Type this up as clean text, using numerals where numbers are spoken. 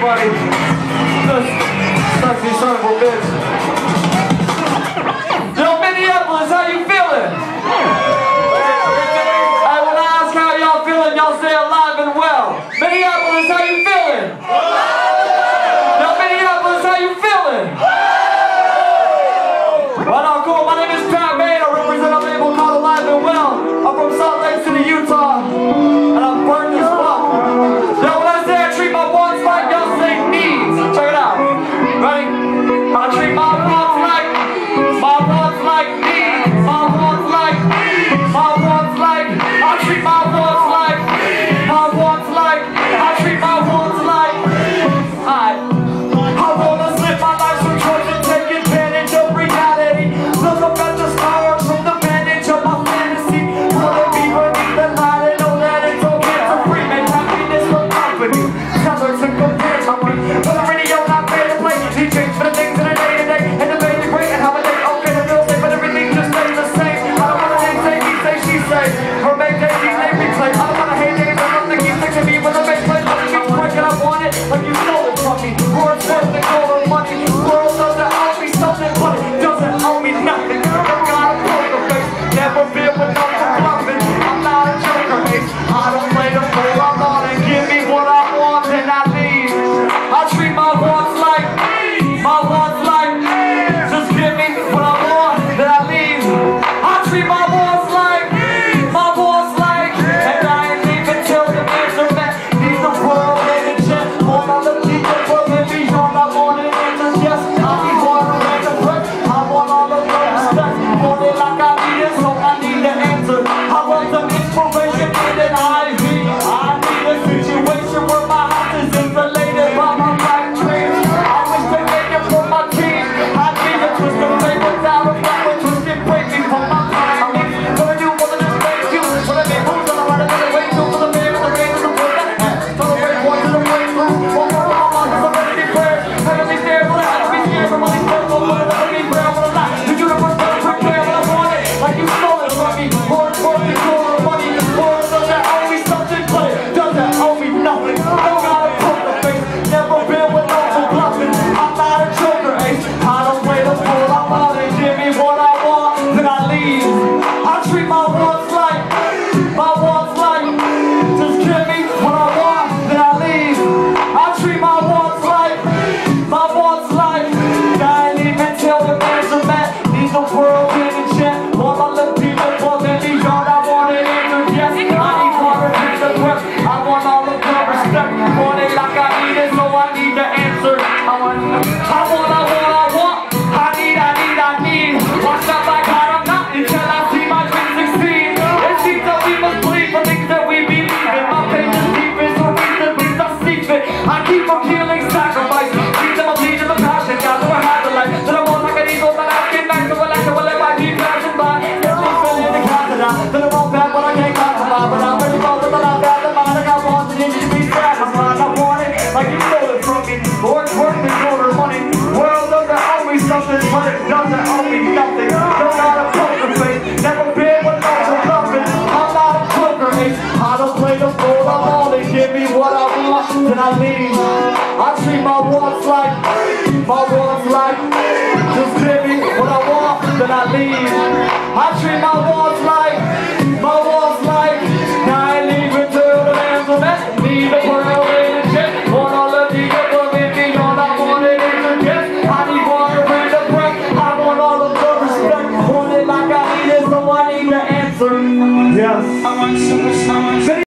everybody. This sexy son of a bitch. Yo, Minneapolis, how you feeling? I want to ask how y'all feeling. Y'all say alive and well. Minneapolis, how you feeling? Yo, Minneapolis, how you feeling? Right on, cool. My name is Maine. I represent a label called Alive and Well. I'm from Salt Lake City, Utah, and I'm burnt as fuck. Yo, when I say I treat my wants like, y'all say needs. Check it out. Ready? I treat my wants like needs. My wants like, I treat my wants like, I treat my wants like. I wanna live my life from choice and take advantage of reality. Look up at the stars from the vantage of my fantasy. Wanna be beneath the light and know that it's okay to free. Make happiness look company. Colors and compare to me. But the radio not fair to play. DJs for the things in the day to day. And the baby great and how a day okay to feel safe. But everything just stays the same. I don't wanna hate, say, he say, she say. Or make days, these they replay. I don't wanna hate days, I love the keep fixing me with a bass play. But it keeps breaking, I want it like you stole it from me. Words worth the gold of money. World doesn't owe me something, but it doesn't owe me nothing. I got a poker face. Never been with no bluffing. I'm not a joker, ace. I don't play the fool. I'm on and give me what I want, then I leave. I treat my wants like, just give me what I want, then I leave. I treat my wants like, and I ain't leaving till the ends are met. Need the world in a jet. All my little people above and beyond. I want an answer, yes. I need water and a breath. I want all of the respect. Want it like I need it, so I need the answer. I want some inspiration in an IV. I need a situation where my house is insulated by my black trees. I wish they made it for my team. I need a twist of fate without a black one twisted breaking for my time. Gonna do more than just make you. When I make moves, I'm running another way too. For the man with the rain and the boy that has. So the way boy to the way through. One more of my lungs, I'm ready to be prayer. Heavenly stairs, but I have to be scared from all these spells. One more than I be prayer, but I'm not. The universe doesn't prepare when I want it. Like you stole it from me. More important than money. More doesn't owe me something, but it doesn't owe me nothing. Don't got a poker face. Never been with no bluffing. I'm not a joker, ace. I don't play the fool. I'm on it. Give me what I want, then I leave. I treat my wants like, just give me what I want, then I leave. I treat my wants like, and I ain't leaving till the ends are met. Need the world in a jet. All my little people above and beyond. I want an answer, yes. I need water in the breath. I want all of the respect. Want it like I need it, so I need the answer. I want. I need. Watch out like I'm not until I see my dreams succeed. It seems that we must bleed for things that we believe in. My pain is deep, it's so deep that we don't see fit. I keep on healing sacrifice. Keep them a bleed in the passion. God, so I have the life that I want like an eagle, but I can nice. So I like to let my deep passion by. Everything's filling the cantina. Then I'm all bad, but I can't compromise. But I'm ready for it, but I'm bad. The mind I got wants and you to be satisfied. I want it like you stole it from me. Lord's work and order money. World doesn't owe me something, but it doesn't owe me nothing. Don't got a poker face. Never been with no bluffing. I'm not a poker ace. I don't play the fool. I'm on it. Give me what I want, then I leave. I treat my wants like, just give me what I want, then I leave. I treat my wants like, and I ain't leaving till the ends are met. Need the world in a jet. Want all of the above and beyond. I want it in the jet. I need water in the breath. I want all of the respect. Want it like I need it, so I need the answer. Yes. I want superstar.